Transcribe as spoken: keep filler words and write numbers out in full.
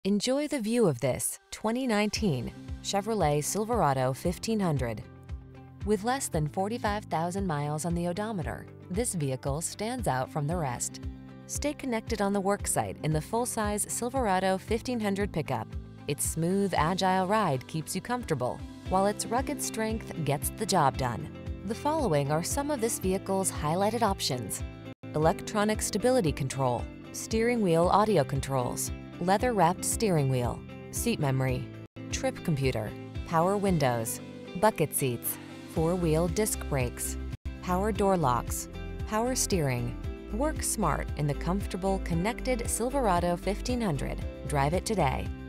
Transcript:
Enjoy the view of this twenty nineteen Chevrolet Silverado fifteen hundred. With less than forty-five thousand miles on the odometer, this vehicle stands out from the rest. Stay connected on the worksite in the full-size Silverado fifteen hundred pickup. Its smooth, agile ride keeps you comfortable, while its rugged strength gets the job done. The following are some of this vehicle's highlighted options: electronic stability control, steering wheel audio controls, leather-wrapped steering wheel, seat memory, trip computer, power windows, bucket seats, four-wheel disc brakes, power door locks, power steering. Work smart in the comfortable, connected Silverado fifteen hundred. Drive it today.